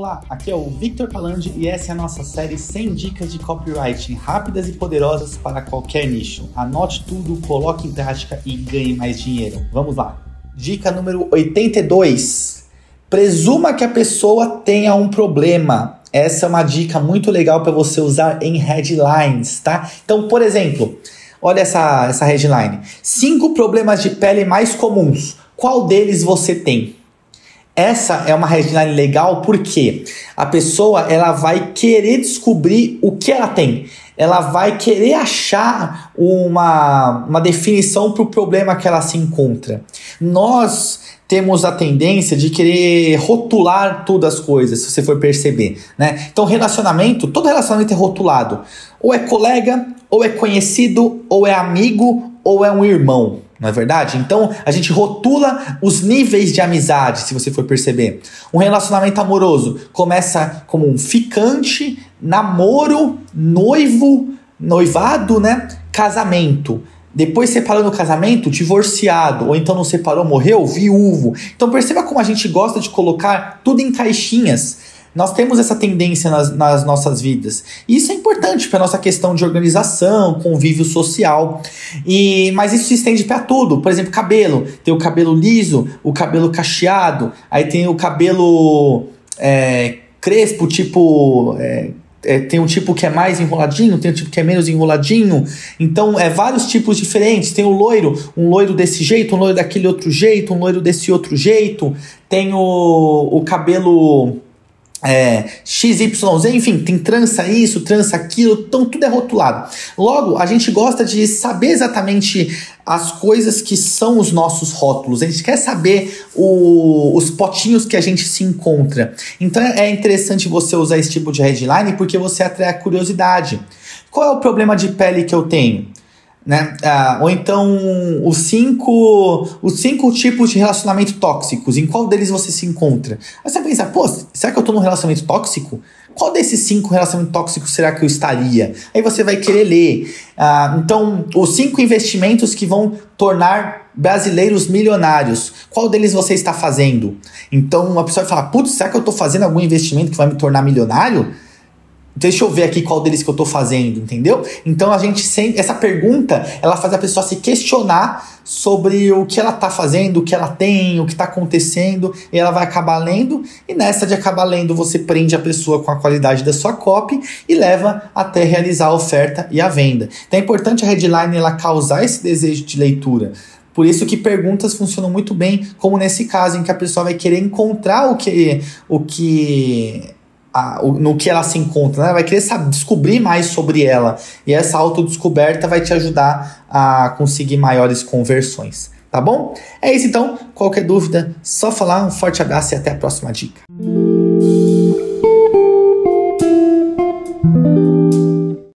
Olá, aqui é o Victor Palandi e essa é a nossa série 100 dicas de copywriting rápidas e poderosas para qualquer nicho. Anote tudo, coloque em prática e ganhe mais dinheiro. Vamos lá. Dica número 82. Presuma que a pessoa tenha um problema. Essa é uma dica muito legal para você usar em headlines, tá? Então, por exemplo, olha essa headline. 5 problemas de pele mais comuns. Qual deles você tem? Essa é uma headline legal porque a pessoa ela vai querer descobrir o que ela tem. Ela vai querer achar uma definição para o problema que ela se encontra. Nós temos a tendência de querer rotular todas as coisas, se você for perceber, né? Então, todo relacionamento é rotulado. Ou é colega, ou é conhecido, ou é amigo, ou é um irmão. Não é verdade? Então, a gente rotula os níveis de amizade, se você for perceber. Um relacionamento amoroso começa como um ficante, namoro, noivo, noivado, né? Casamento. Depois separou no casamento, divorciado. Ou então não separou, morreu, viúvo. Então, perceba como a gente gosta de colocar tudo em caixinhas. Nós temos essa tendência nas nossas vidas. E isso é importante para a nossa questão de organização, convívio social. Mas isso se estende para tudo. Por exemplo, cabelo. Tem o cabelo liso, o cabelo cacheado. Aí tem o cabelo crespo, tem um tipo que é mais enroladinho, tem um tipo que é menos enroladinho. Então, vários tipos diferentes. Tem um loiro desse jeito, um loiro daquele outro jeito, um loiro desse outro jeito. Tem o cabelo... XYZ, enfim, tem trança isso, trança aquilo, então tudo é rotulado. Logo, a gente gosta de saber exatamente as coisas que são os nossos rótulos, a gente quer saber os potinhos que a gente se encontra. Então é interessante você usar esse tipo de headline porque você atrai a curiosidade. Qual é o problema de pele que eu tenho? Né? Ou então os cinco tipos de relacionamento tóxicos, em qual deles você se encontra? Aí você pensa, será que eu tô num relacionamento tóxico? Qual desses 5 relacionamentos tóxicos será que eu estaria? Aí você vai querer ler. Então, os 5 investimentos que vão tornar brasileiros milionários. Qual deles você está fazendo? Então, uma pessoa vai falar, será que eu tô fazendo algum investimento que vai me tornar milionário? Deixa eu ver aqui qual deles que eu tô fazendo, entendeu? Então essa pergunta, ela faz a pessoa se questionar sobre o que ela tá fazendo, o que ela tem, o que tá acontecendo, e ela vai acabar lendo, e nessa de acabar lendo você prende a pessoa com a qualidade da sua copy e leva até realizar a oferta e a venda. Então é importante a headline ela causar esse desejo de leitura. Por isso que perguntas funcionam muito bem, como nesse caso em que a pessoa vai querer encontrar no que ela se encontra, né? Vai querer descobrir mais sobre ela. E essa autodescoberta vai te ajudar a conseguir maiores conversões. Tá bom? É isso então. Qualquer dúvida, só falar. Um forte abraço e até a próxima dica.